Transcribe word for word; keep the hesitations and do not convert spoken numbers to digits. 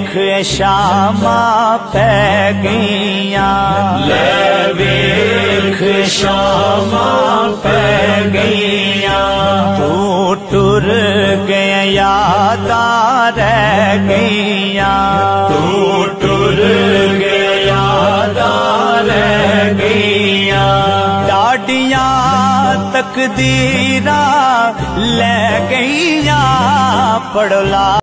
वेख शामा पै गईया, ले वेख शामा पै गईया। तू टुर गया यादा रह गईया, तू टुर गया यादा रह गईया। डाडियां तकदीरा ले गईया पड़ला।